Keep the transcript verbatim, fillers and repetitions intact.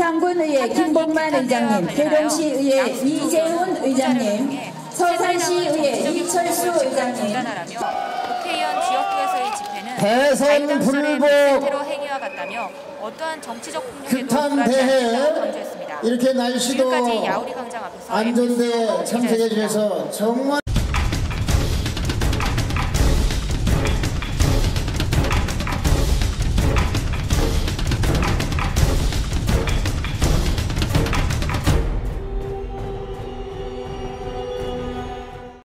분당군의회 김봉만 의장님, 계룡시의회 이재훈 의장님, 서산시의회 이철수 의장님. 국회의원 지역구에서의 집회는 대선 불복 테러 행위와 같다며 어떠한 정치적 폭력에도 굴하지 않겠다고 강조했습니다. 이렇게 날씨도 지금까지 야우리 광장 앞에서 안전대에 참석해 주셔서 정말